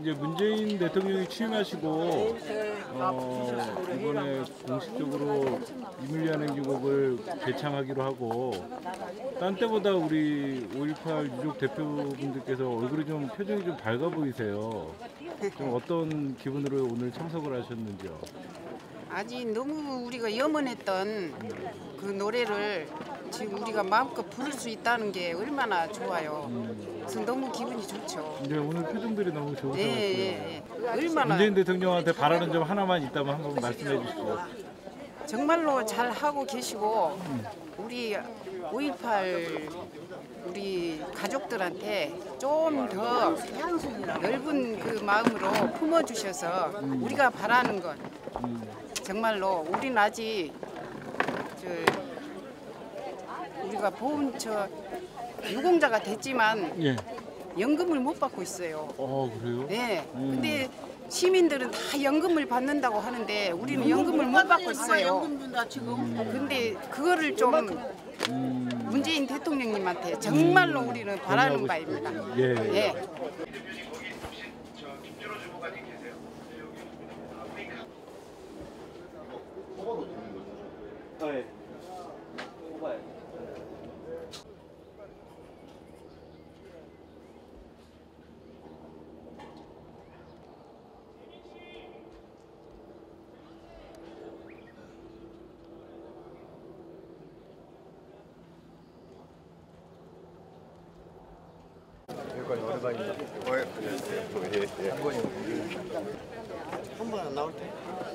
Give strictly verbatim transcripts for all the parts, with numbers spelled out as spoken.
이제 문재인 대통령이 취임하시고 어, 이번에 공식적으로 이물리안 행진곡을 개창하기로 하고 딴 때보다 우리 오일팔 유족 대표분들께서 얼굴이 좀 표정이 좀 밝아 보이세요. 좀 어떤 기분으로 오늘 참석을 하셨는지요? 아직 너무 우리가 염원했던 그 노래를 지금 우리가 마음껏 부를 수 있다는 게 얼마나 좋아요. 그래서 너무 기분이 좋죠. 네, 오늘 표정들이 너무 좋으셔서 예, 예, 예. 얼마나 문재인 대통령한테 바라는 점 하나만 있다면 한번 말씀해 주시죠. 정말로 잘 하고 계시고 우리 오일팔 우리 가족들한테 좀 더 넓은 그 마음으로 품어주셔서 우리가 바라는 것 정말로 우리는 아직 저 우리가 보험 저 유공자가 됐지만 예. 연금을 못 받고 있어요. 어, 그래요? 네. 음. 근데 시민들은 다 연금을 받는다고 하는데 우리는 연금을 못 받고 있어요. 근데 그거를 좀 음. 문재인 대통령님한테 정말로 우리는 바라는 바입니다. 예. 예. 네. 여기까지 오랜만입니다. 어, 예, 안녕하세요. 예, 예. 한 번이 한 번 안 나올 때.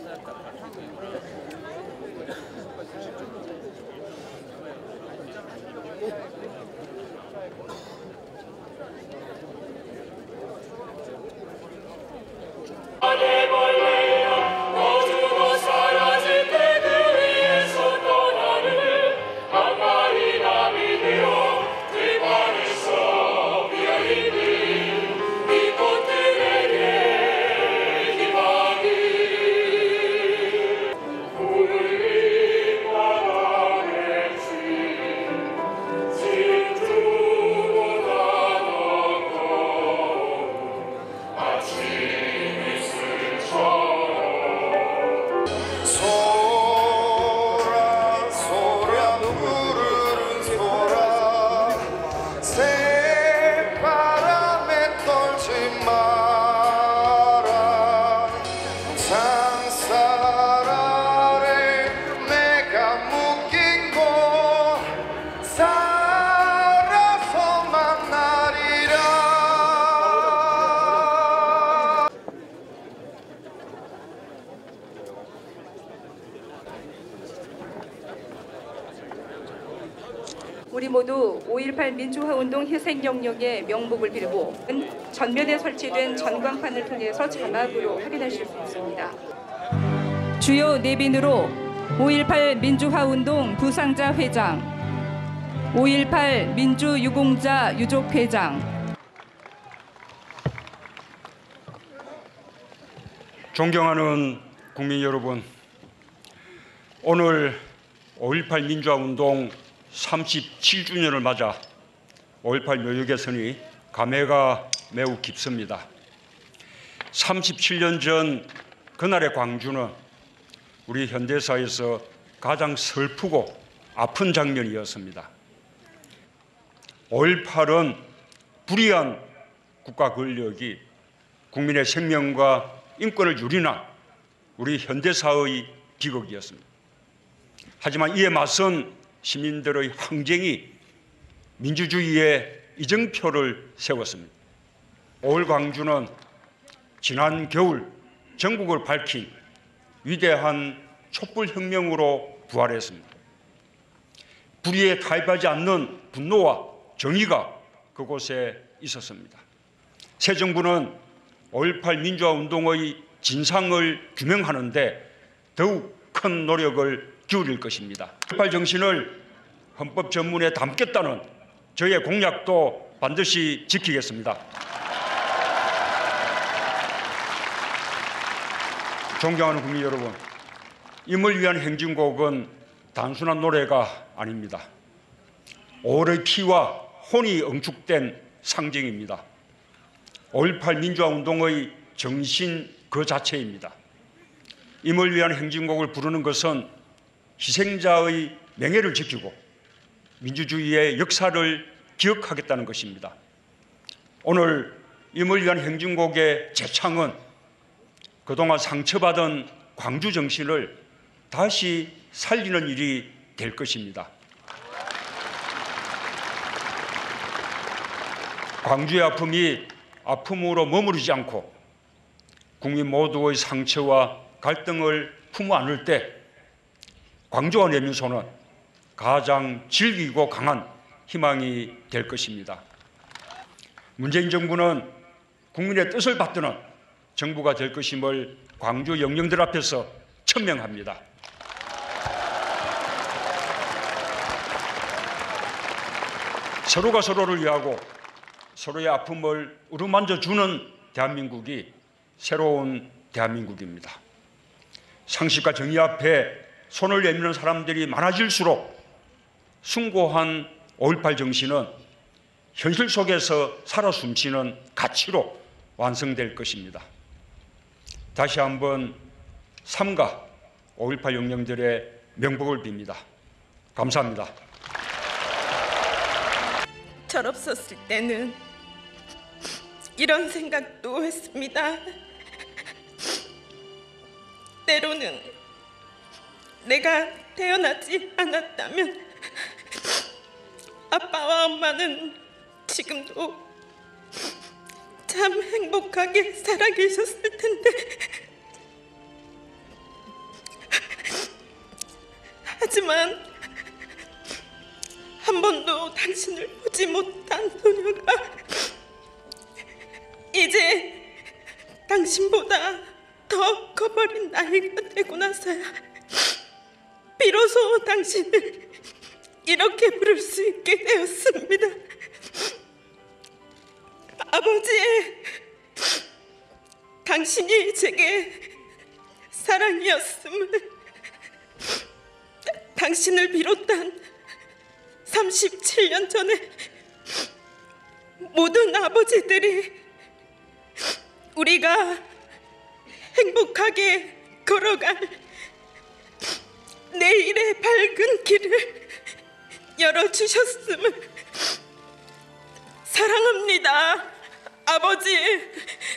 우리 모두 오일팔 민주화운동 희생 영역의 명복을 빌고 전면에 설치된 전광판을 통해서 자막으로 확인하실 수 있습니다. 주요 내빈으로 오일팔 민주화운동 부상자 회장, 오일팔 민주유공자 유족회장, 존경하는 국민 여러분, 오늘 오일팔 민주화운동 삼십칠 주년을 맞아 오일팔 묘역 개선이 감회가 매우 깊습니다. 삼십칠 년 전 그날의 광주는 우리 현대사에서 가장 슬프고 아픈 장면이었습니다. 오일팔은 불의한 국가 권력이 국민의 생명과 인권을 유린한 우리 현대사의 비극이었습니다. 하지만 이에 맞선 시민들의 항쟁이 민주주의의 이정표를 세웠습니다. 오월 광주는 지난 겨울 전국을 밝힌 위대한 촛불혁명으로 부활했습니다. 불의에 타협하지 않는 분노와 정의가 그곳에 있었습니다. 새 정부는 오일팔 민주화운동의 진상을 규명하는 데 더욱 큰 노력을 기울일 것입니다. 오일팔 정신을 헌법 전문에 담겠다는 저의 공약도 반드시 지키겠습니다. 존경하는 국민 여러분, 임을 위한 행진곡은 단순한 노래가 아닙니다. 오월의 피와 혼이 응축된 상징입니다. 오일팔 민주화운동의 정신 그 자체입니다. 임을 위한 행진곡을 부르는 것은 희생자의 명예를 지키고 민주주의의 역사를 기억하겠다는 것입니다. 오늘 임을 위한 행진곡의 재창은 그동안 상처받은 광주 정신을 다시 살리는 일이 될 것입니다. 광주의 아픔이 아픔으로 머무르지 않고 국민 모두의 상처와 갈등을 품어 안을 때 광주와 내민소는 가장 질기고 강한 희망이 될 것입니다. 문재인 정부는 국민의 뜻을 받드는 정부가 될 것임을 광주 영령들 앞에서 천명합니다. 서로가 서로를 위하고 서로의 아픔을 어루만져 주는 대한민국이 새로운 대한민국입니다. 상식과 정의 앞에 손을 내미는 사람들이 많아질수록 숭고한 오일팔 정신은 현실 속에서 살아 숨쉬는 가치로 완성될 것입니다. 다시 한번 삼가 오일팔 영령들의 명복을 빕니다. 감사합니다. 철없었을 때는 이런 생각도 했습니다. 때로는 내가 태어나지 않았다면 아빠와 엄마는 지금도 참 행복하게 살아계셨을 텐데, 하지만 한 번도 당신을 보지 못한 소녀가 이제 당신보다 더 커버린 나이가 되고 나서야 비로소 당신을 이렇게 부를 수 있게 되었습니다. 아버지, 당신이 제게 사랑이었음을 당신을 비롯한 삼십칠 년 전에 모든 아버지들이 우리가 행복하게 걸어갈 내일의 밝은 길을 열어주셨음을 사랑합니다, 아버지.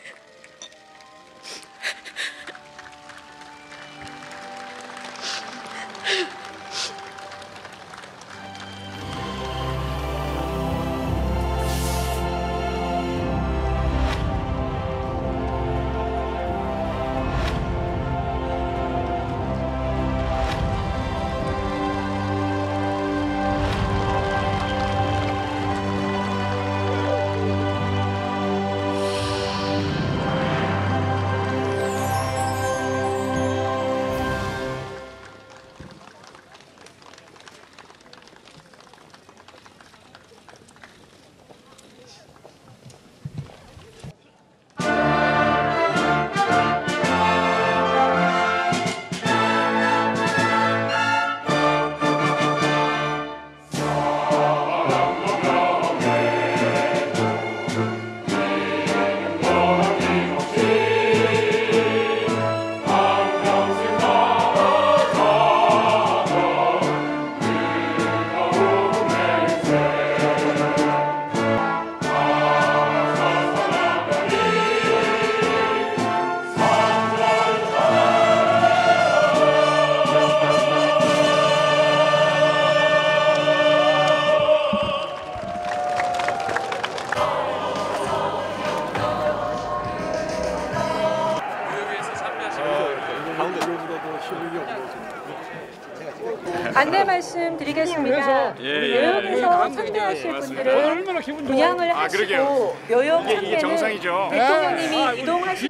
안내 말씀 드리겠습니다. 묘역에서 참배하실 분들은 분양을 하시고 묘역 참배는 대통령님이 이동하시